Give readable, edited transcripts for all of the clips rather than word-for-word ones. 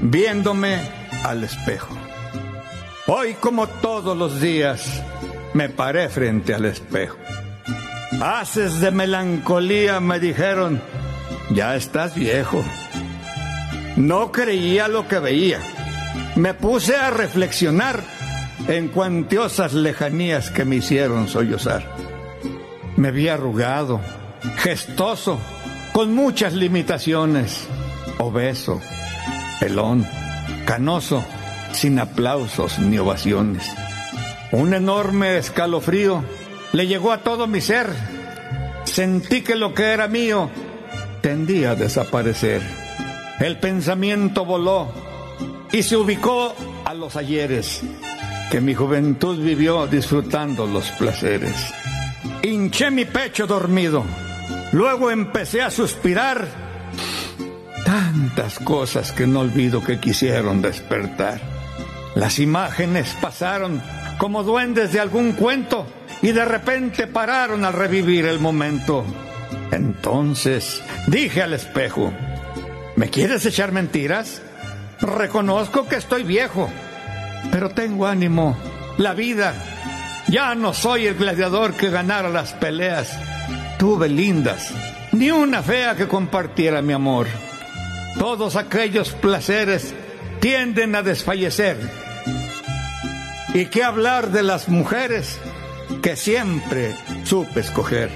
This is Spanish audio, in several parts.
viéndome al espejo. Hoy, como todos los días, me paré frente al espejo. Haces de melancolía, me dijeron, ya estás viejo. No creía lo que veía. Me puse a reflexionar en cuantiosas lejanías que me hicieron sollozar. Me vi arrugado, gestoso, con muchas limitaciones, obeso, pelón, canoso, sin aplausos ni ovaciones. Un enorme escalofrío le llegó a todo mi ser. Sentí que lo que era mío tendía a desaparecer. El pensamiento voló y se ubicó a los ayeres, que mi juventud vivió disfrutando los placeres. Hinché mi pecho dormido, luego empecé a suspirar. Tantas cosas que no olvido que quisieron despertar. Las imágenes pasaron como duendes de algún cuento y de repente pararon al revivir el momento. Entonces dije al espejo, ¿me quieres echar mentiras? Reconozco que estoy viejo, pero tengo ánimo. La vida, ya no soy el gladiador que ganara las peleas. Tuve lindas, ni una fea que compartiera mi amor. Todos aquellos placeres tienden a desfallecer. ¿Y qué hablar de las mujeres que siempre supe escoger?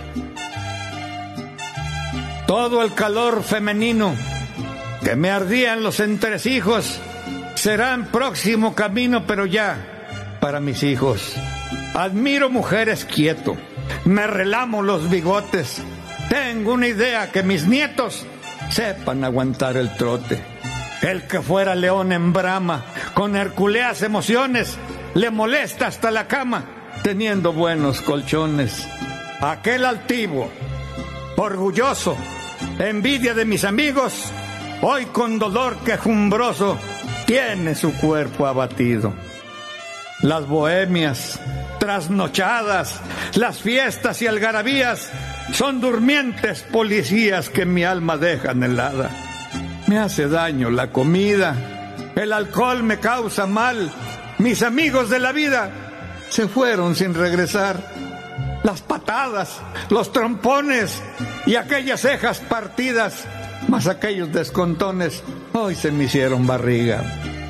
Todo el calor femenino que me ardía en los entresijos será en próximo camino, pero ya para mis hijos. Admiro mujeres quieto, me relamo los bigotes. Tengo una idea, que mis nietos sepan aguantar el trote. El que fuera león en brama, con hercúleas emociones, le molesta hasta la cama, teniendo buenos colchones. Aquel altivo, orgulloso, envidia de mis amigos, hoy con dolor quejumbroso tiene su cuerpo abatido. Las bohemias, trasnochadas, las fiestas y algarabías son durmientes policías que mi alma dejan helada. Me hace daño la comida, el alcohol me causa mal. Mis amigos de la vida se fueron sin regresar. Las patadas, los trompones y aquellas cejas partidas, más aquellos descontones, hoy se me hicieron barriga.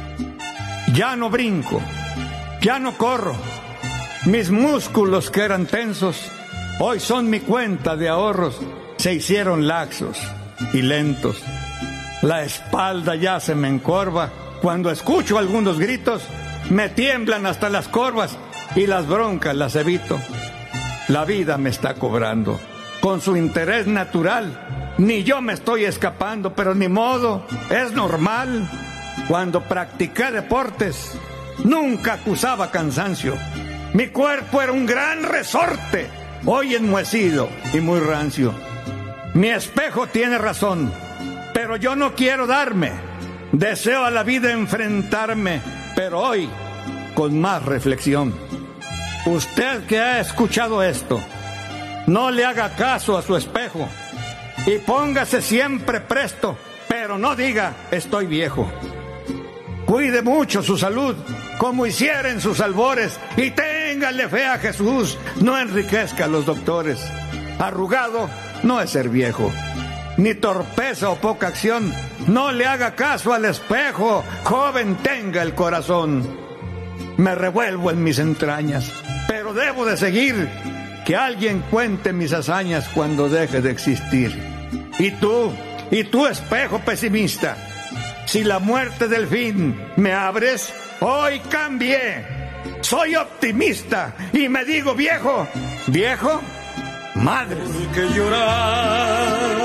Ya no brinco, ya no corro. Mis músculos que eran tensos, hoy son mi cuenta de ahorros. Se hicieron laxos y lentos. La espalda ya se me encorva. Cuando escucho algunos gritos, me tiemblan hasta las corvas y las broncas las evito. La vida me está cobrando con su interés natural. Ni yo me estoy escapando, pero ni modo, es normal. Cuando practiqué deportes, nunca acusaba cansancio. Mi cuerpo era un gran resorte, hoy enmohecido y muy rancio. Mi espejo tiene razón, pero yo no quiero darme. Deseo a la vida enfrentarme, pero hoy con más reflexión. Usted que ha escuchado esto, no le haga caso a su espejo y póngase siempre presto, pero no diga estoy viejo. Cuide mucho su salud, como hiciera en sus albores, y téngale fe a Jesús, no enriquezca a los doctores. Arrugado no es ser viejo, ni torpeza o poca acción. No le haga caso al espejo, joven tenga el corazón. Me revuelvo en mis entrañas, pero debo de seguir. Que alguien cuente mis hazañas cuando deje de existir. Y tú espejo pesimista, si la muerte del fin me abres, hoy cambié. Soy optimista y me digo viejo. ¿Viejo? Madre. Que llorar